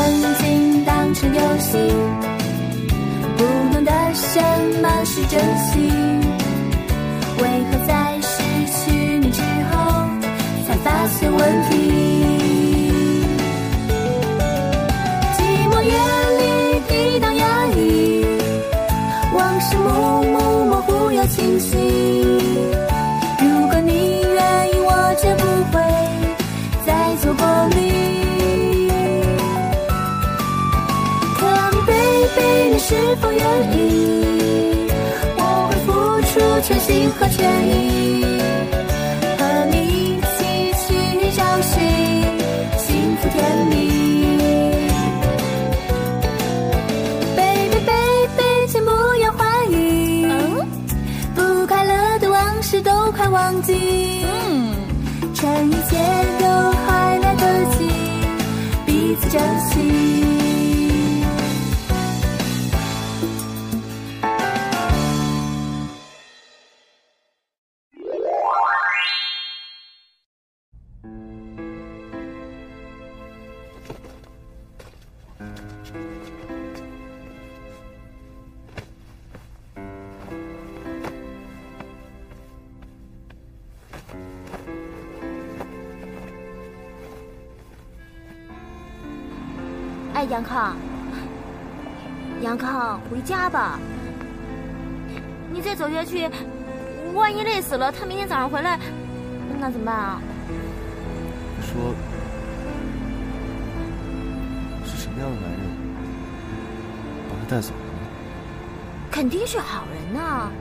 曾经当成游戏，不懂得什么是珍惜，为何在失去你之后才发现问题？寂寞夜里抵挡压抑，往事幕幕模糊又清晰。如果你愿意，我绝不会再错过你。Come baby， 你是否愿意？我会付出全心和全意，和你一起去找寻幸福甜蜜。Baby baby， 请不要怀疑，不快乐的往事都快忘记，趁一切都还来得及，彼此珍惜。 哎，杨康，杨康，回家吧。你再走下去，万一累死了，他明天早上回来，那怎么办啊？ 你说是什么样的男人把他带走了呢？ 肯定是好人呐。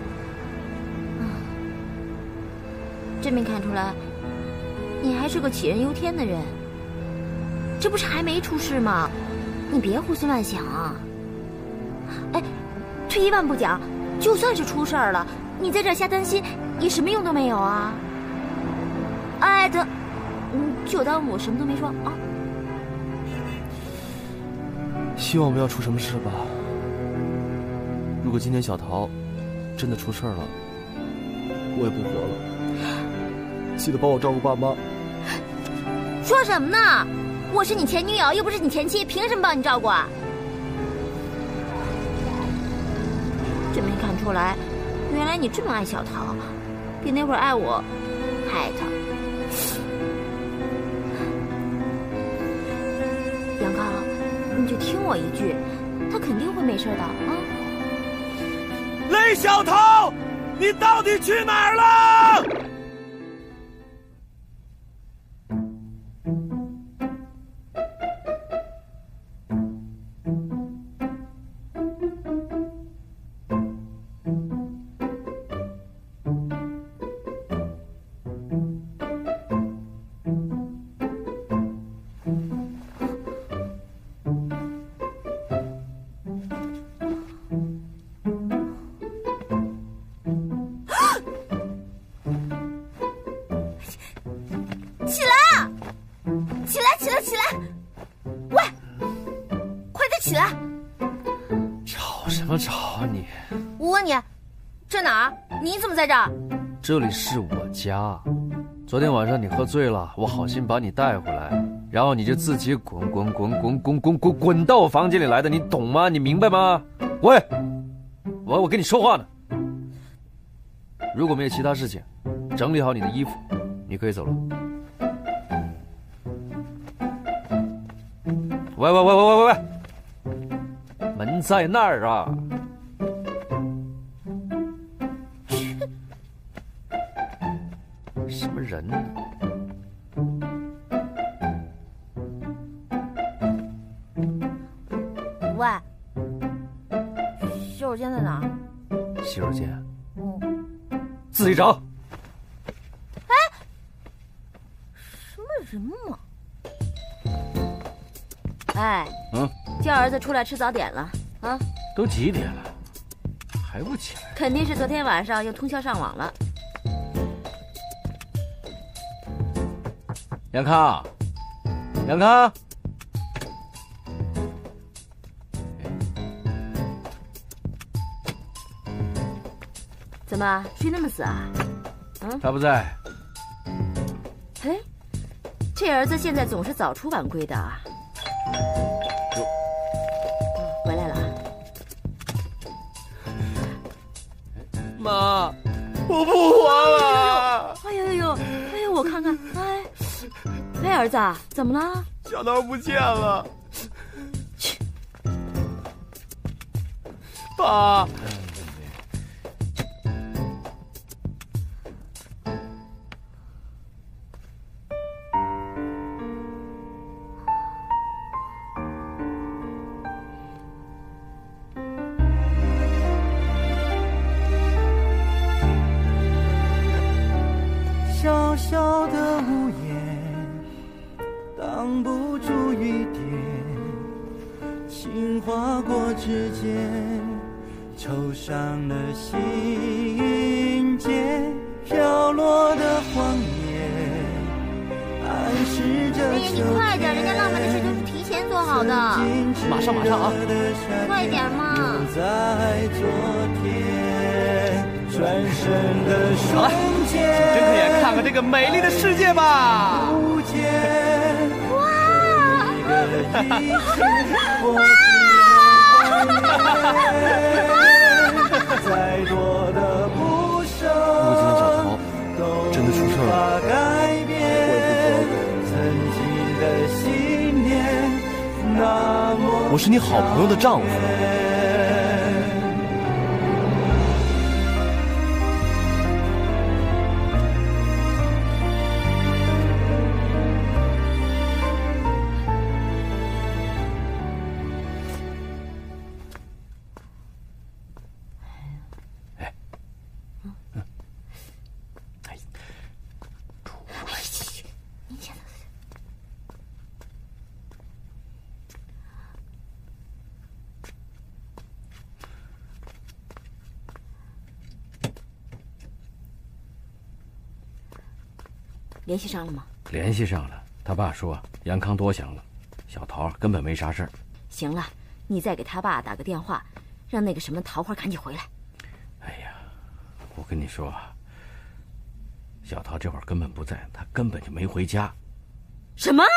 这没看出来，你还是个杞人忧天的人。这不是还没出事吗？你别胡思乱想啊！哎，退一万步讲，就算是出事儿了，你在这儿瞎担心，也什么用都没有啊！哎，得，就当我什么都没说啊。 希望不要出什么事吧。如果今天小桃真的出事了，我也不活了。记得帮我照顾爸妈。 说什么呢？我是你前女友，又不是你前妻，凭什么帮你照顾啊？真没看出来，原来你这么爱小桃，比那会儿爱我还爱她。杨康，你就听我一句，他肯定会没事的啊。 雷小桃，你到底去哪儿了？ 起来！喂，快点起来！ 吵什么吵啊你？ 我问你，这哪儿？你怎么在这儿？ 这里是我家。昨天晚上你喝醉了，我好心把你带回来，然后你就自己滚到我房间里来的，你懂吗？你明白吗？喂，我跟你说话呢。如果没有其他事情，整理好你的衣服，你可以走了。喂，门在那儿啊！什么人呢？ 喂，洗手间在哪儿？ 洗手间？自己找。 哎，什么人嘛？哎，叫儿子出来吃早点了啊！ 都几点了，还不起来？ 肯定是昨天晚上又通宵上网了。 杨康，杨康， 怎么睡那么死啊？ 他不在。 哎，这儿子现在总是早出晚归的啊。 我不活了！ 哎呦，我看看，哎，儿子，怎么了？ 小桃不见了。 去， 爸。 小小的屋檐挡不住雨点，情划过指尖，抽上了心间，飘落的谎言暗示着秋天。 你快点，人家浪漫的事都是提前做好的。 马上啊！ 快点嘛！ 在昨天转身的瞬间， 睁开眼看看这个美丽的世界吧！ 哇！ 再多的不舍， 我今天小桃真的出事了。 改变曾经的信念，那么我是你好朋友的丈夫。 联系上了吗？ 联系上了，他爸说杨康多想了，小桃根本没啥事儿。 行了，你再给他爸打个电话，让那个什么桃花赶紧回来。 哎呀，我跟你说，小桃这会儿根本不在，她根本就没回家。 什么？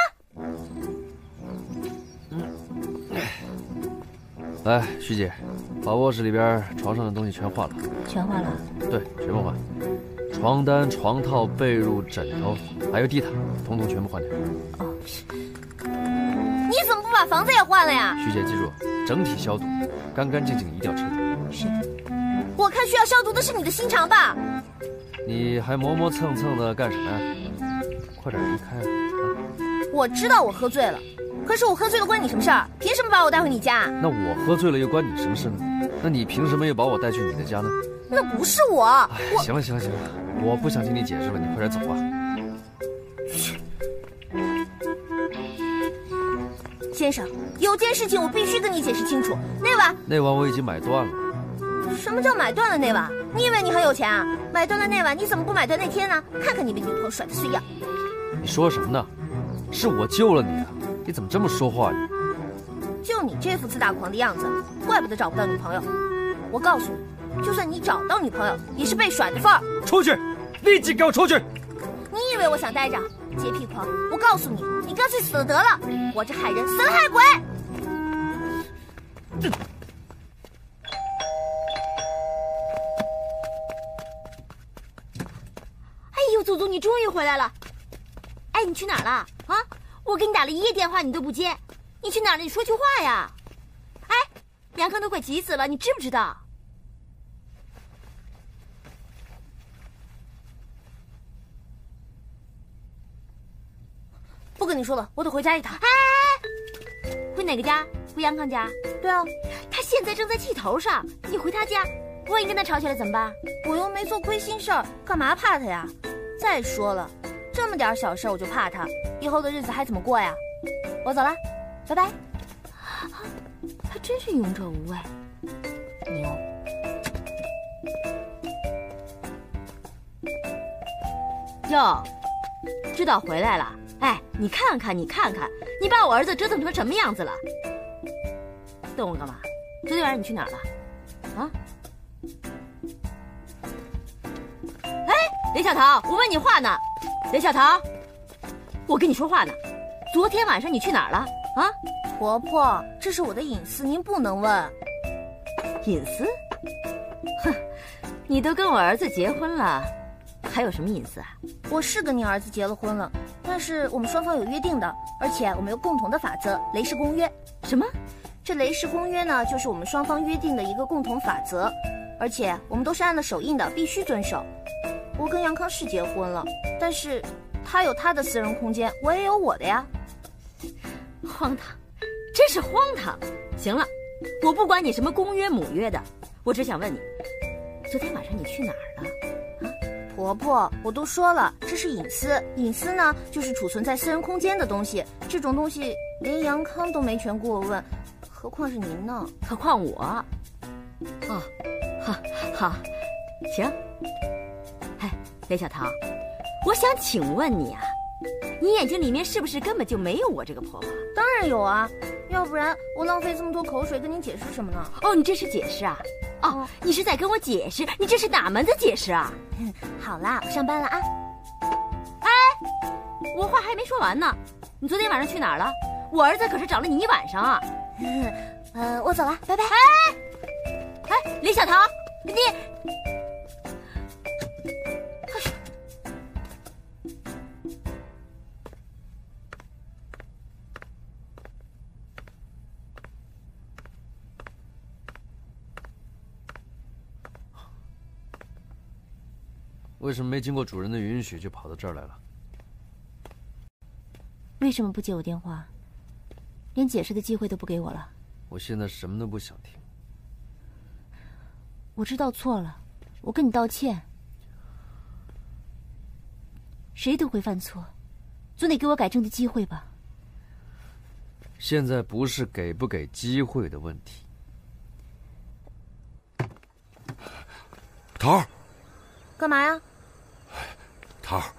来，徐姐，把卧室里边床上的东西全换了。 全换了？ 对，全部换。床单、床套、被褥、枕头，还有地毯，统统全部换掉。 哦，你怎么不把房子也换了呀？ 徐姐，记住，整体消毒，干干净净，一定要彻底。 是的。我看需要消毒的是你的心肠吧？ 你还磨磨蹭蹭的干什么呀？快点离开啊！ 我知道我喝醉了，可是我喝醉了关你什么事儿？凭什么把我带回你家？ 那我喝醉了又关你什么事呢？那你凭什么又把我带去你的家呢？ 那不是我。 行了，我不想听你解释了，你快点走吧。 先生，有件事情我必须跟你解释清楚。那碗我已经买断了。 什么叫买断了那碗？你以为你很有钱啊？买断了那碗，你怎么不买断那天呢？看看你被女朋友甩的碎样。 你说什么呢？是我救了你啊！你怎么这么说话呢？ 就你这副自大狂的样子，怪不得找不到女朋友。我告诉你，就算你找到女朋友，也是被甩的份儿。 出去，立即给我出去！ 你以为我想待着？洁癖狂！我告诉你，你干脆死了得了，活着害人，死了害鬼！哎呦，祖祖，你终于回来了！哎，你去哪儿了？啊，我给你打了一夜电话，你都不接，你去哪儿了？你说句话呀！哎，杨康都快急死了，你知不知道？不跟你说了，我得回家一趟。哎，回哪个家？回杨康家？对啊，他现在正在气头上，你回他家，万一跟他吵起来怎么办？我又没做亏心事儿，干嘛怕他呀？再说了，这么点小事我就怕他，以后的日子还怎么过呀？我走了，拜拜。他真是勇者无畏，牛。哟，知道回来了。哎，你看看，你把我儿子折腾成什么样子了？瞪我干嘛？昨天晚上你去哪儿了？啊？哎，雷小桃，我问你话呢。雷小桃，我跟你说话呢。昨天晚上你去哪儿了？啊？婆婆，这是我的隐私，您不能问。隐私？哼， 你都跟我儿子结婚了，还有什么隐私啊？ 我是跟你儿子结了婚了，但是我们双方有约定的，而且我们有共同的法则——雷氏公约。 什么？ 这雷氏公约呢，就是我们双方约定的一个共同法则，而且我们都是按了手印的，必须遵守。我跟杨康是结婚了，但是他有他的私人空间，我也有我的呀。 荒唐，真是荒唐！行了，我不管你什么公约母约的，我只想问你，昨天晚上你去哪儿了？ 婆婆，我都说了，这是隐私。隐私呢，就是储存在私人空间的东西。这种东西连杨康都没权过问，何况是您呢？ 何况我？哦，好，行。哎，雷小桃，我想请问你啊，你眼睛里面是不是根本就没有我这个婆婆？ 当然有啊，要不然我浪费这么多口水跟您解释什么呢？ 哦，你这是解释啊？哦，你是在跟我解释？你这是哪门子解释啊？ 好啦，我上班了啊。 哎，我话还没说完呢，你昨天晚上去哪儿了？我儿子可是找了你一晚上啊。 我走了，拜拜。 哎，李小桃，你。 为什么没经过主人的允许就跑到这儿来了？ 为什么不接我电话？连解释的机会都不给我了？ 我现在什么都不想听。 我知道错了，我跟你道歉。谁都会犯错，总得给我改正的机会吧。 现在不是给不给机会的问题。 桃儿， 干嘛呀？ 桃儿，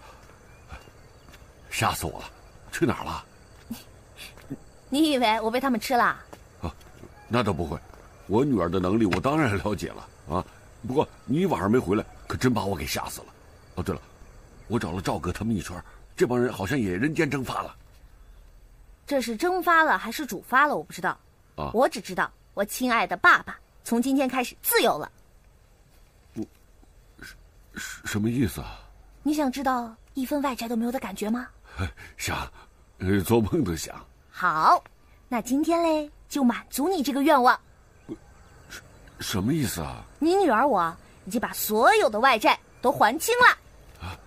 吓死我了！去哪儿了？ 你以为我被他们吃了？ 啊，那倒不会，我女儿的能力我当然了解了啊。不过你一晚上没回来，可真把我给吓死了。哦，对了，我找了赵哥他们一圈，这帮人好像也人间蒸发了。 这是蒸发了还是煮发了？我不知道。 啊， 我只知道我亲爱的爸爸从今天开始自由了。 什么意思啊？ 你想知道一分外债都没有的感觉吗？ 想，做梦都想。 好，那今天嘞就满足你这个愿望。 什么意思啊？ 你女儿我已经把所有的外债都还清了。 啊？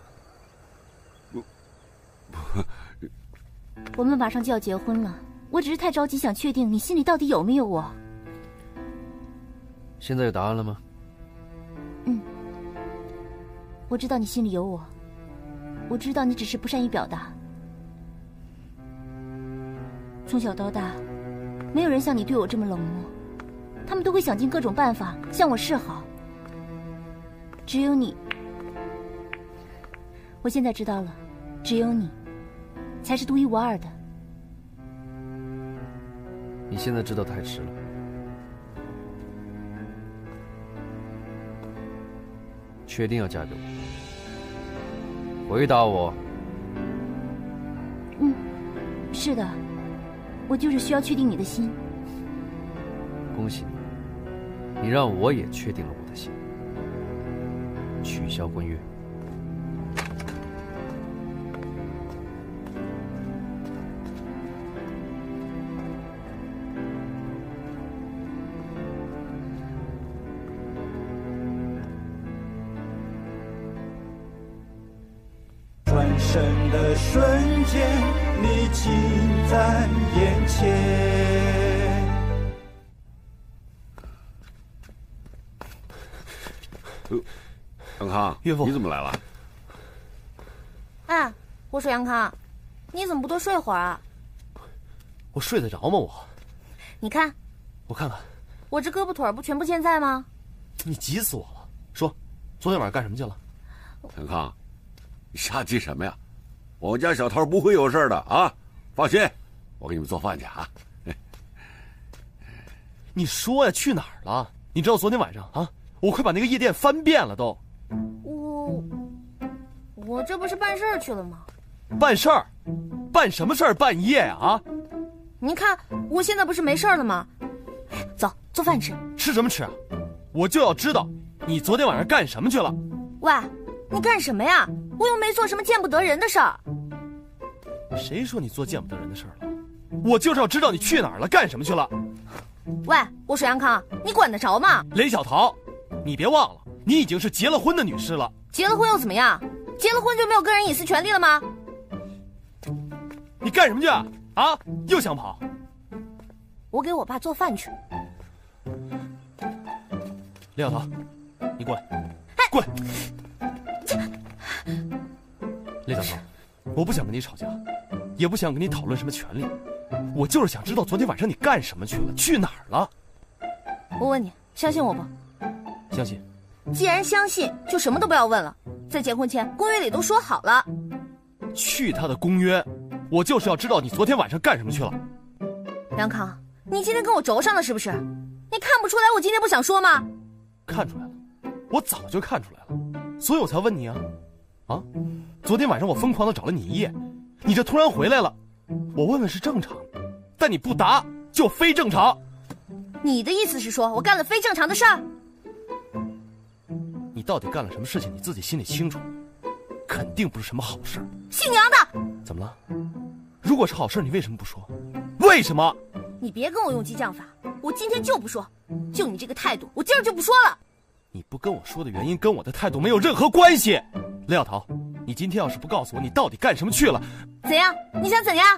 我们马上就要结婚了，我只是太着急，想确定你心里到底有没有我。 现在有答案了吗？ 我知道你心里有我，我知道你只是不善于表达。从小到大，没有人像你对我这么冷漠，他们都会想尽各种办法向我示好。只有你，我现在知道了，只有你，才是独一无二的。 你现在知道太迟了。确定要嫁给我？回答我。 是的，我就是需要确定你的心。 恭喜你，你让我也确定了我的心。取消婚约。 转身的瞬间，你近在眼前。 杨康， 岳父， 你怎么来了？ 哎，我说杨康，你怎么不多睡会儿啊？ 我睡得着吗？我， 你看， 我看看， 我这胳膊腿儿不全部健在吗？ 你急死我了！说，昨天晚上干什么去了？ 杨康，你瞎急什么呀？我家小桃不会有事的啊！放心，我给你们做饭去啊。 你说呀，去哪儿了？你知道昨天晚上啊，我快把那个夜店翻遍了都。 我这不是办事儿去了吗？ 办事儿？办什么事儿？半夜呀？啊！ 你看我现在不是没事儿了吗？走，做饭吃。 吃什么吃啊？我就要知道你昨天晚上干什么去了？ 喂，你干什么呀？我又没做什么见不得人的事儿。 谁说你做见不得人的事儿了？我就是要知道你去哪儿了，干什么去了。 喂，我水杨康，你管得着吗？ 雷小桃，你别忘了，你已经是结了婚的女士了。 结了婚又怎么样？结了婚就没有个人隐私权利了吗？ 你干什么去啊？啊，又想跑？ 我给我爸做饭去。 雷小桃，你过来，过来。雷小桃，我不想跟你吵架，也不想跟你讨论什么权利，我就是想知道昨天晚上你干什么去了，去哪儿了？ 我问你，相信我不？ 相信。 既然相信，就什么都不要问了。在结婚前，公约里都说好了。 去他的公约！我就是要知道你昨天晚上干什么去了。 杨康，你今天跟我轴上了是不是？你看不出来我今天不想说吗？ 看出来了，我早就看出来了，所以我才问你啊。啊，昨天晚上我疯狂的找了你一夜，你这突然回来了，我问问是正常，但你不答就非正常。 你的意思是说我干了非正常的事儿？ 你到底干了什么事情，你自己心里清楚，肯定不是什么好事。 姓杨的， 怎么了？如果是好事，你为什么不说？为什么？ 你别跟我用激将法，我今天就不说。就你这个态度，我今儿就不说了。 你不跟我说的原因跟我的态度没有任何关系。雷小桃，你今天要是不告诉我你到底干什么去了， 怎样？你想怎样？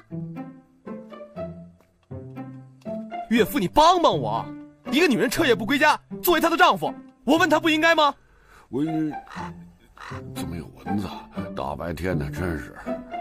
岳父，你帮帮我！一个女人彻夜不归家，作为她的丈夫，我问她不应该吗？ 我怎么有蚊子？大白天的，真是。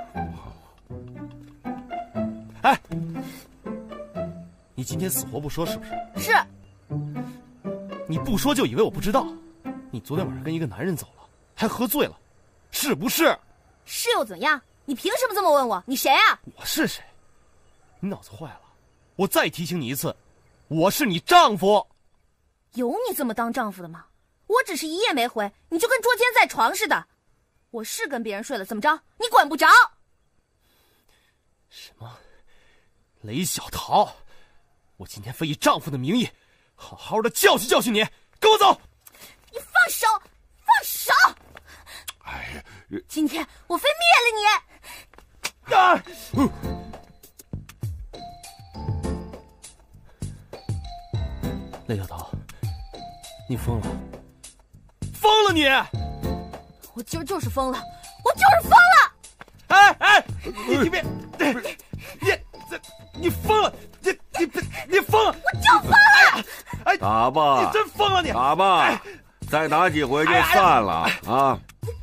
哎，你今天死活不说是不是？ 是。 你不说就以为我不知道。你昨天晚上跟一个男人走了，还喝醉了，是不是？ 是又怎样？你凭什么这么问我？你谁啊？ 我是谁？你脑子坏了？我再提醒你一次，我是你丈夫。 有你这么当丈夫的吗？我只是一夜没回，你就跟捉奸在床似的。我是跟别人睡了，怎么着？你管不着。 什么？雷小桃，我今天非以丈夫的名义，好好的教训教训你，跟我走。 你放手，放手！ 哎呀， 今天我非灭了你！ 啊！雷小桃，你疯了！疯了你！ 我今儿就是疯了，我就是疯了！ 哎哎，你别，你疯了！你疯了！ 我就疯了！ 哎， 打吧！ 你真疯了你！ 打吧！再打几回就散了啊！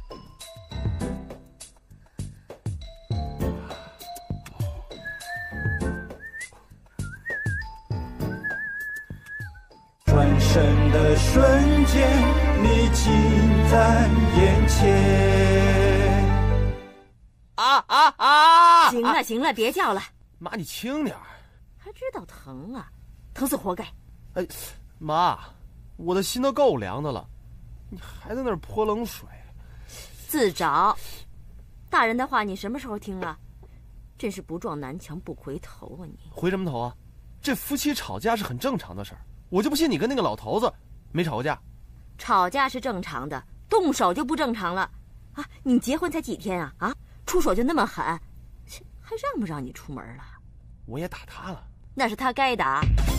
转身的瞬间，你近在眼前。 行了行了，别叫了。 妈，你轻点儿。 还知道疼啊？疼死活该！ 哎，妈，我的心都够凉的了，你还在那儿泼冷水。 自找。大人的话你什么时候听了？真是不撞南墙不回头啊你！ 回什么头啊？这夫妻吵架是很正常的事儿，我就不信你跟那个老头子没吵过架。 吵架是正常的，动手就不正常了啊！你结婚才几天啊？啊，出手就那么狠，还让不让你出门了？ 我也打他了， 那是他该打。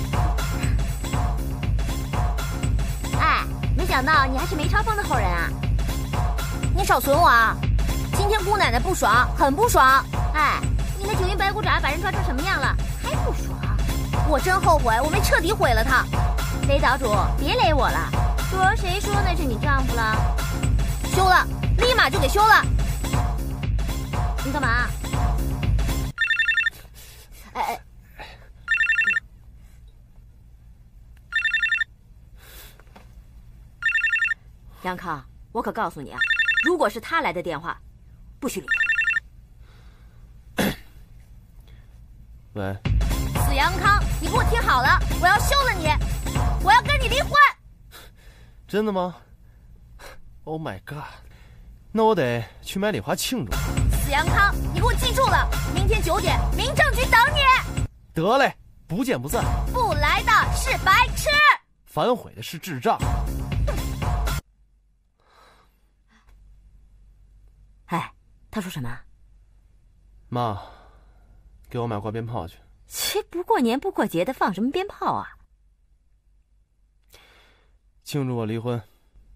哎，没想到你还是梅超风的后人啊！ 你少损我啊！今天姑奶奶不爽，很不爽。 哎，你那九阴白骨爪把人抓成什么样了，还不爽？ 我真后悔，我没彻底毁了他。 雷岛主，别雷我了。主儿谁说那是你丈夫了？ 休了，立马就给休了。 你干嘛？哎，杨康，我可告诉你啊，如果是他来的电话，不许理他。 喂， 死杨康，你给我听好了，我要休了你，我要跟你离婚。 真的吗 ？Oh my god！ 那我得去买礼花庆祝。 死杨康，你给我记住了，明天9点，民政局等你。 得嘞，不见不散。 不来的是白痴， 反悔的是智障。 他说什么？ 妈，给我买挂鞭炮去。 切，不过年不过节的放什么鞭炮啊？ 庆祝我离婚。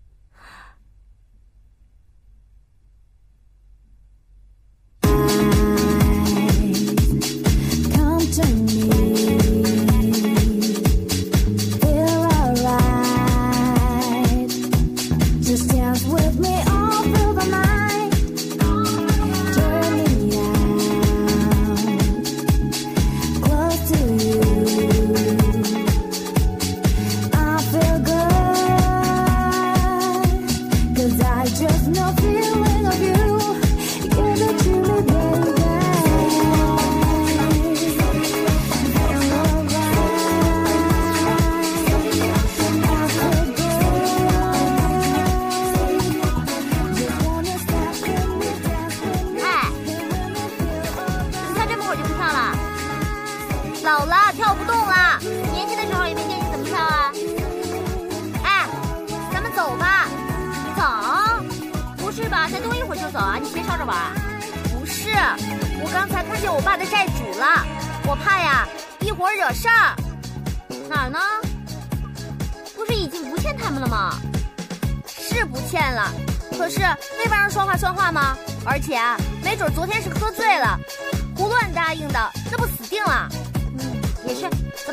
老了，跳不动了。年轻的时候也没见你怎么跳啊。哎，咱们走吧。走？不是吧？再多一会儿就走啊？你别吵着玩。不是，我刚才看见我爸的债主了，我怕呀一会儿惹事儿。哪儿呢？不是已经不欠他们了吗？是不欠了，可是那帮人说话算话吗？而且啊，没准昨天是喝醉了，胡乱答应的，那不死定了。也是，走吧。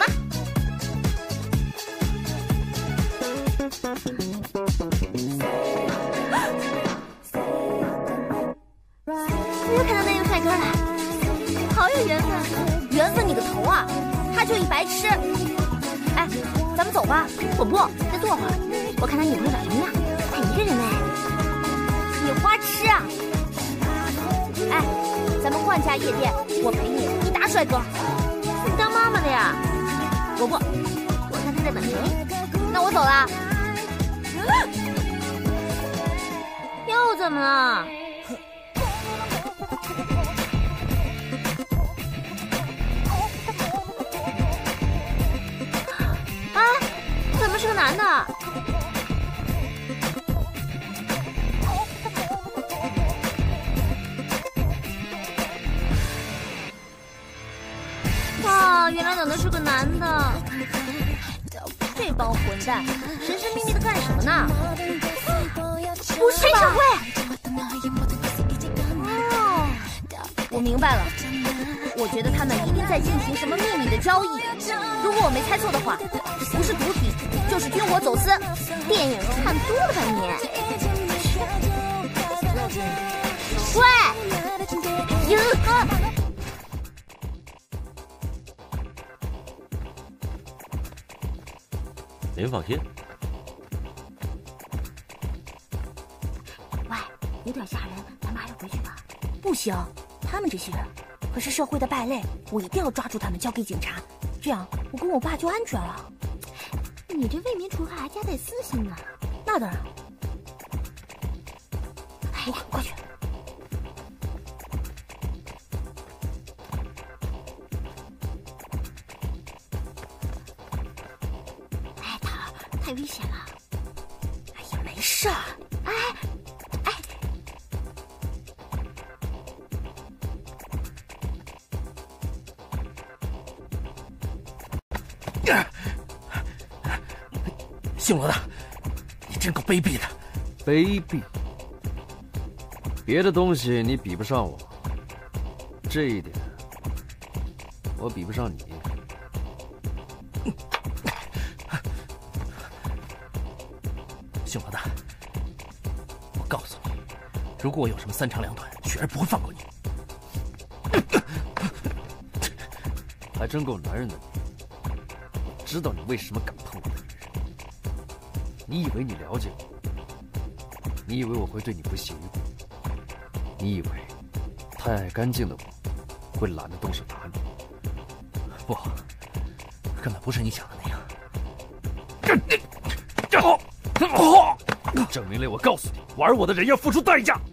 我又看到那个帅哥了，好有缘分。缘分你个头啊！他就一白痴。哎，咱们走吧。我不，再坐会儿。我看他女朋友长什么样。他一个人哎。你花痴啊！哎，咱们换家夜店，我陪你，你打帅哥。你当妈妈的呀？我看他在等谁。那我走了。又怎么了？啊？怎么是个男的？原来等的是个男的，这帮混蛋神神秘秘的干什么呢？不是吧？哦，我明白了，我觉得他们一定在进行什么秘密的交易。如果我没猜错的话，不是毒品，就是军火走私。电影看多了吧你？喂， 您放心。 喂，有点吓人，咱们还是回去吧。不行，他们这些人可是社会的败类，我一定要抓住他们，交给警察，这样我跟我爸就安全了。 你这为民除害还夹带私心呢？ 那当然。哎，快去！ 太危险了！ 哎呀，没事儿。哎， 姓罗的，你真够卑鄙的！ 卑鄙？别的东西你比不上我，这一点我比不上你。 姓罗的，我告诉你，如果我有什么三长两短，雪儿不会放过你。 还真够男人的你！我知道你为什么敢碰我的女人。你以为你了解我？你以为我会对你不屑一顾？你以为太爱干净的我会懒得动手打你？ 不，根本不是你想的那样。 郑明磊，我告诉你，玩我的人要付出代价。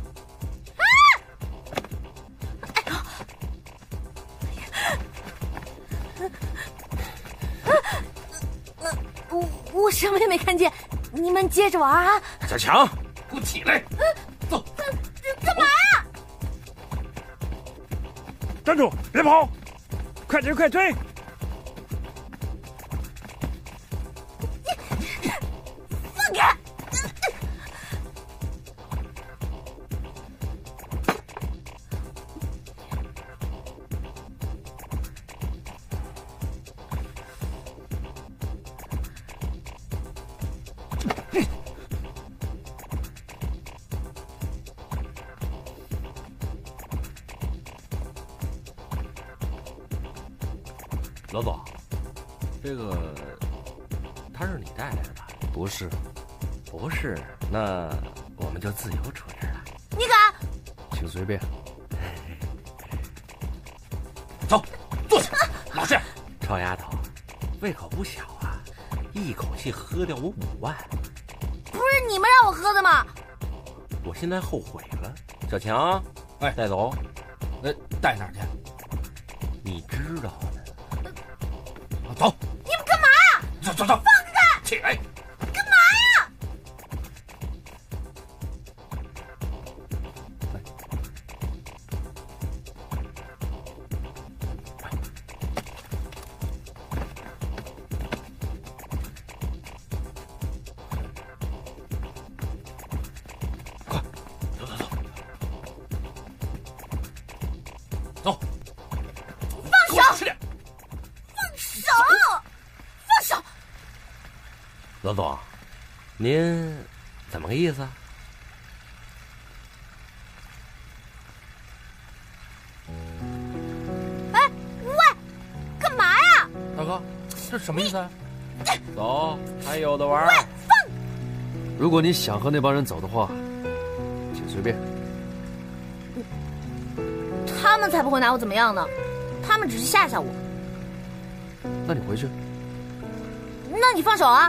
我什么也没看见，你们接着玩啊！ 小强，给我起来！走！ 干嘛呀？ 站住，别跑，快追快追！ 放开！ 老总，这个他是你带来的吧？ 不是， 不是，那我们就自由处置了。 你敢？ 请随便。 走，坐下。老实，臭丫头，胃口不小啊，一口气喝掉我5万。 不是你们让我喝的吗？ 我现在后悔了。小强， 哎， 带走。 带哪儿去？ 你知道的。 走！ 你们干嘛呀？ 走！ 放开！ 起来！ 干嘛呀？ 快，走！ 放手！ 吃点。 放手！ 老总，您怎么个意思啊？ 哎，喂，干嘛呀？ 大哥，这什么意思啊？走，还有的玩。 喂，放！ 如果你想和那帮人走的话，请随便。 他们才不会拿我怎么样呢，他们只是吓吓我。 那你回去。 那你放手啊！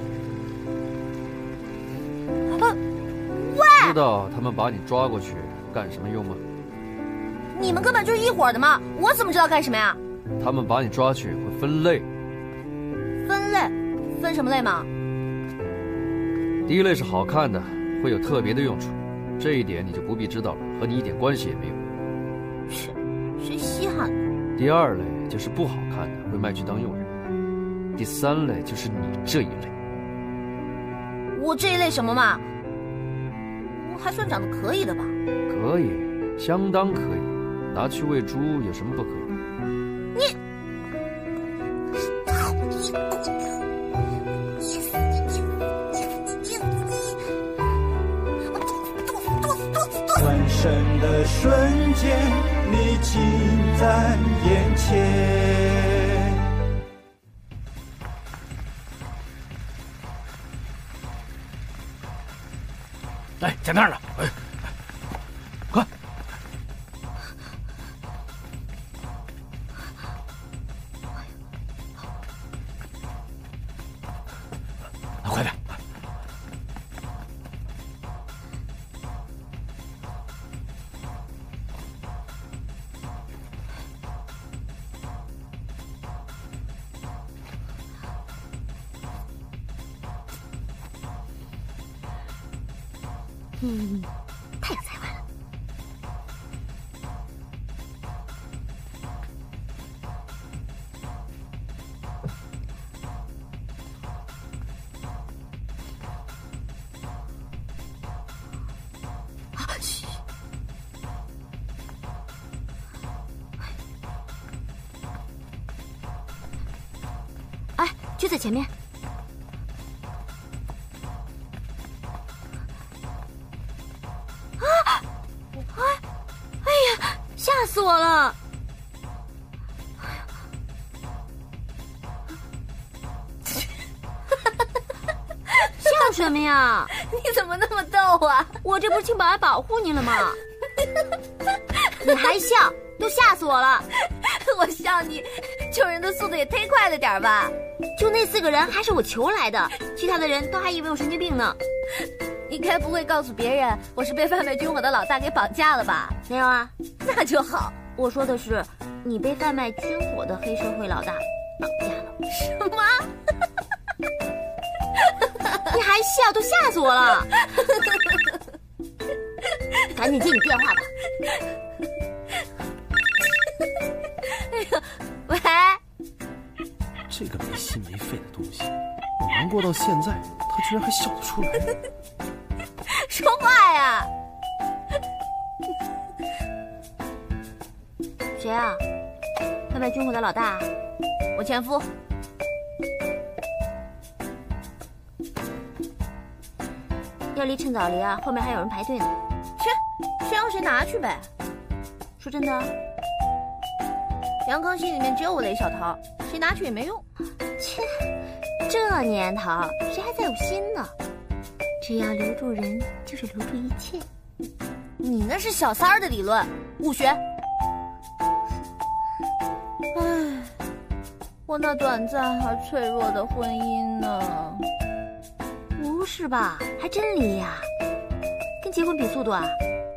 喂， 知道他们把你抓过去干什么用吗？ 你们根本就是一伙的嘛，我怎么知道干什么呀？ 他们把你抓去会分类。 分类？分什么类嘛？ 第一类是好看的，会有特别的用处，这一点你就不必知道了，和你一点关系也没有。 谁稀罕呢？ 第二类就是不好看的，会卖去当佣人。第三类就是你这一类。 我这一类什么嘛？我还算长得可以的吧？ 可以，相当可以，拿去喂猪有什么不可以？ 你转身的瞬间，你近在眼前。 哎，在那儿呢！哎，快！快点！ 太有才华了。嘘！哎，就在前面。吓死我了！笑什么呀？你怎么那么逗啊？我这不是请保安保护你了吗？你还笑，都吓死我了！我笑你，救人的速度也忒快了点吧？就那4个人还是我求来的，其他的人都还以为我神经病呢。你该不会告诉别人我是被贩卖军火的老大给绑架了吧？没有啊，那就好。我说的是，你被贩卖军火的黑社会老大绑架了。什么？你还笑，都吓死我了！赶紧接你电话吧。 这个没心没肺的东西，我难过到现在，他居然还笑得出来。 说话呀！ 谁啊？外卖军火的老大？ 我前夫。 要离趁早离啊，后面还有人排队呢。 切，谁要谁拿去呗。 说真的， 杨康心里面只有我雷小桃，谁拿去也没用。 切，这年头谁还在有心呢？只要留住人，就是留住一切。 你那是小三儿的理论，误学。唉，我那短暂而脆弱的婚姻呢？ 不是吧？还真离呀？跟结婚比速度啊？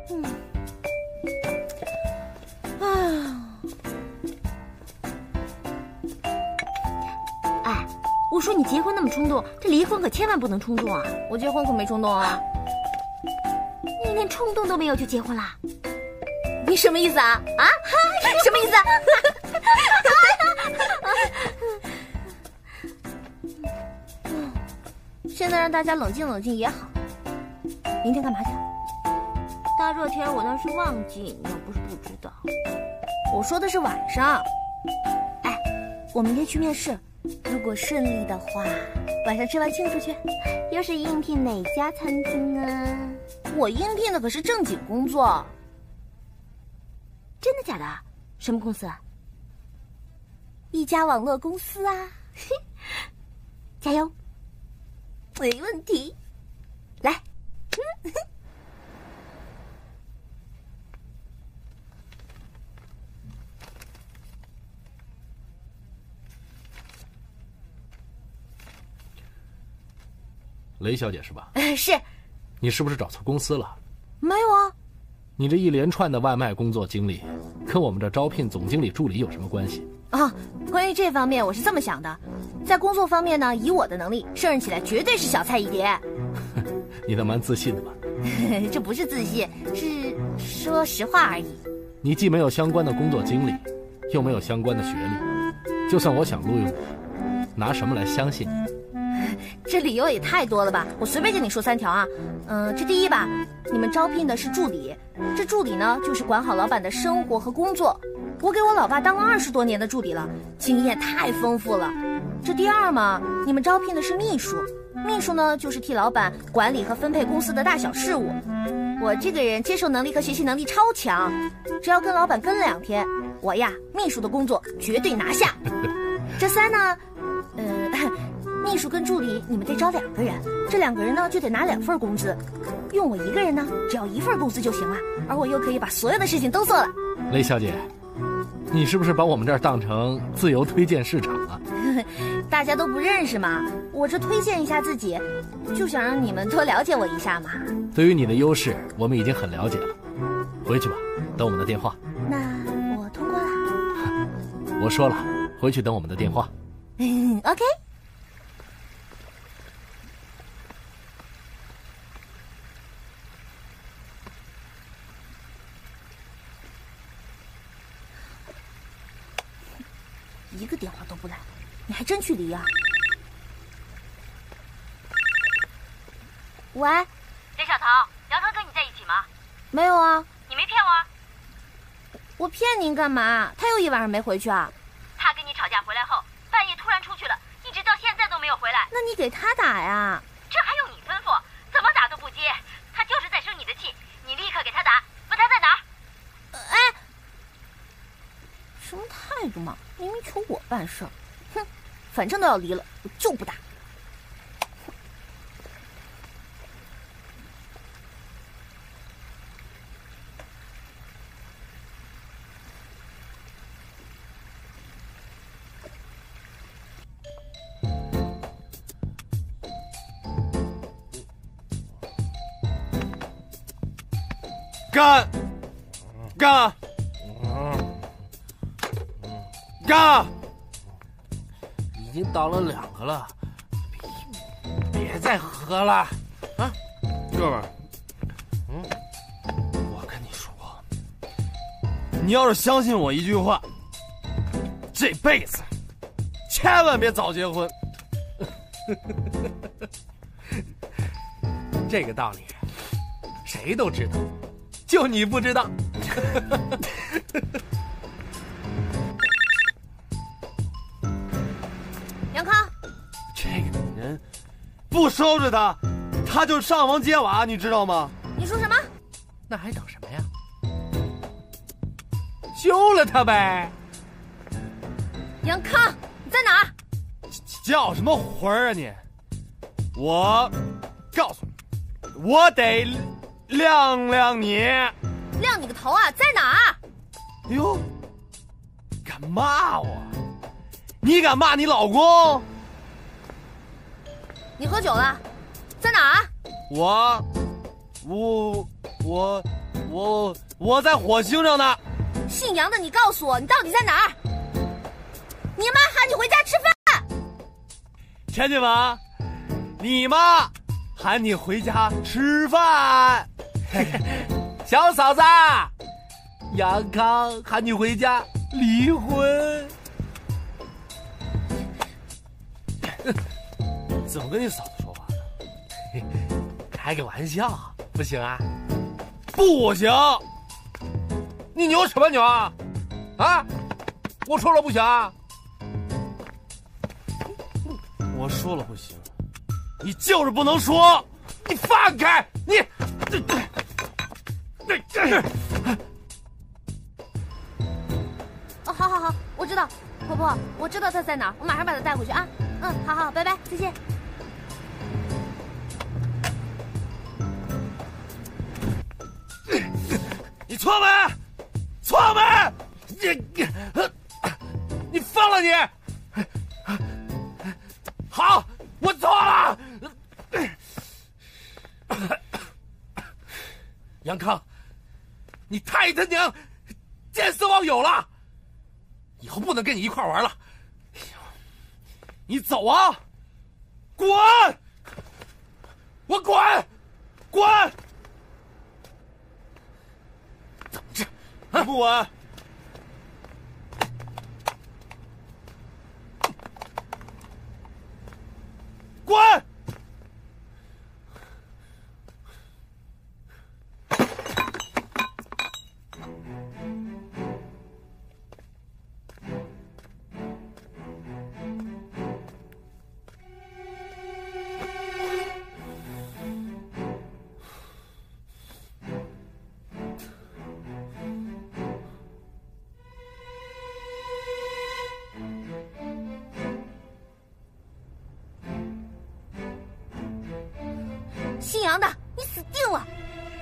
哎，我说你结婚那么冲动，这离婚可千万不能冲动啊！ 我结婚可没冲动啊！ 你连冲动都没有就结婚啦？ 你什么意思啊？啊？什么意思啊？现在让大家冷静冷静也好。明天干嘛去？ 大热天我那是旺季，你又不是不知道。 我说的是晚上。 哎，我明天去面试，如果顺利的话，晚上吃完庆出去。又是应聘哪家餐厅啊？ 我应聘的可是正经工作。 真的假的？什么公司？ 一家网络公司啊。 加油！ 没问题，来。 雷小姐是吧？ 是。 你是不是找错公司了？ 没有啊。 你这一连串的外卖工作经历，跟我们这招聘总经理助理有什么关系？ 啊，关于这方面我是这么想的，在工作方面呢，以我的能力胜任起来绝对是小菜一碟。 你倒蛮自信的吧？ 这不是自信，是说实话而已。 你既没有相关的工作经历，又没有相关的学历，就算我想录用你，拿什么来相信你？ 这理由也太多了吧，我随便跟你说3条啊。这第一吧，你们招聘的是助理，这助理呢就是管好老板的生活和工作。我给我老爸当了20多年的助理了，经验太丰富了。这第二嘛，你们招聘的是秘书，秘书呢就是替老板管理和分配公司的大小事务。我这个人接受能力和学习能力超强，只要跟老板跟2天，我呀秘书的工作绝对拿下。这3呢，秘书跟助理你们得找2个人，这2个人呢就得拿2份工资，用我1个人呢只要1份工资就行了，而我又可以把所有的事情都做了。 雷小姐，你是不是把我们这儿当成自由推荐市场了？ 大家都不认识嘛，我这推荐一下自己，就想让你们多了解我一下嘛。 对于你的优势，我们已经很了解了。回去吧，等我们的电话。 那我通过了。 我说了，回去等我们的电话。 OK。一个电话都不来，你还真去离啊？喂， 雷小桃，杨康跟你在一起吗？ 没有啊。 你没骗我啊？ 我骗您干嘛？他又一晚上没回去啊？ 他跟你吵架回来后，半夜突然出去了，一直到现在都没有回来。 那你给他打呀？ 这还用你吩咐？怎么打都不接，他就是在生你的气，你立刻给他打。问他在哪儿？ 哎，什么态度嘛？明明求我办事儿，哼！反正都要离了，我就不打。 干！ 已经倒了2个了，别再喝了啊！ 哥们儿， 我跟你说， 你要是相信我一句话，这辈子千万别早结婚。 这个道理谁都知道，就你不知道。 杨康， 这个女人不收拾她，她就上房揭瓦，你知道吗？ 你说什么？ 那还等什么呀？休了他呗。 杨康，你在哪儿？ 叫什么魂儿啊你！我告诉你，我得亮亮你。 亮你个头啊！在哪儿？ 哎呦，敢骂我？你敢骂你老公？ 你喝酒了？在哪儿？ 我在火星上呢。 姓杨的，你告诉我，你到底在哪儿？你妈喊你回家吃饭。 田姐们，你妈喊你回家吃饭。 小嫂子，杨康喊你回家离婚。 怎么跟你嫂子说话呢？ 开个玩笑，不行啊？ 不行！ 你牛什么牛啊？啊？我说了不行啊？ 我说了不行，你就是不能说。 你放开！你， 哦，好，我知道，婆婆，我知道他在哪儿，我马上把他带回去啊。好，拜拜，再见。 你错没？错没？你疯了你！好，我错了。杨康，你太他娘见色忘友了，以后不能跟你一块玩了。 你走啊！ 滚！我滚！滚！怎么着？ 还不滚？ 滚！ 姓杨的，你死定了！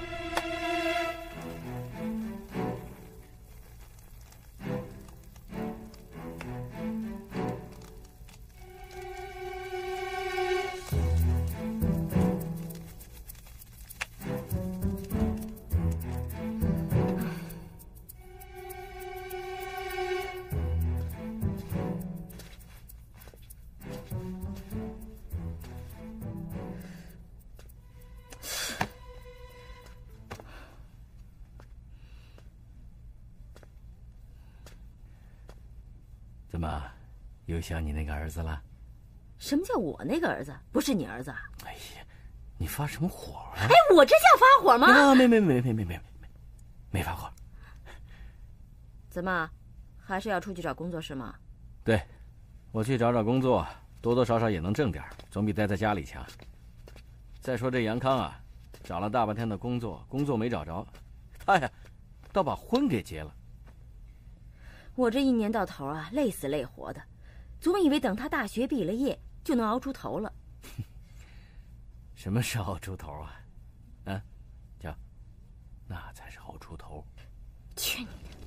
怎么，又想你那个儿子了？ 什么叫我那个儿子？不是你儿子？ 哎呀，你发什么火啊？ 哎，我这叫发火吗？ 啊，没发火。 怎么，还是要出去找工作是吗？ 对，我去找工作，多多少少也能挣点，总比待在家里强。再说这杨康啊，找了大半天的工作没找着，他呀，倒把婚给结了。 我这一年到头啊，累死累活的，总以为等他大学毕了业就能熬出头了。 什么是熬出头啊？啊，叫，那才是熬出头。 去你的！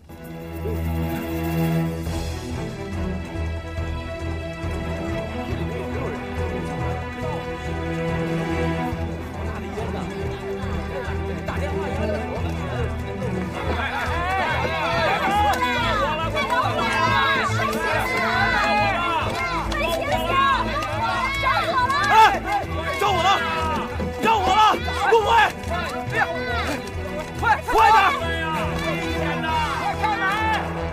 快点！快上来！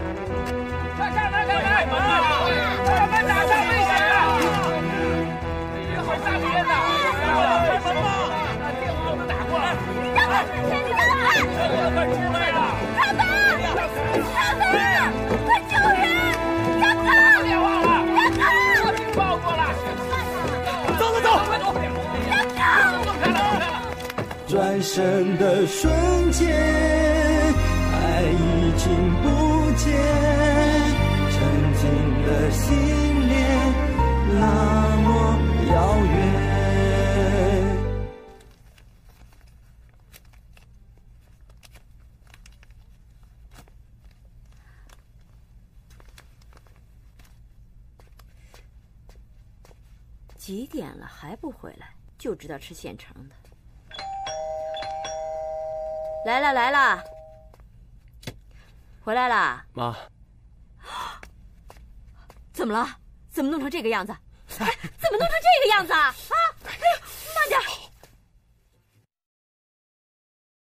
转身的瞬间，爱已经不见，曾经的信念那么遥远。 几点了还不回来？就知道吃现成的。来了来了，回来啦！ 妈， 怎么了？怎么弄成这个样子？哎，怎么弄成这个样子啊？啊！哎呦，慢点！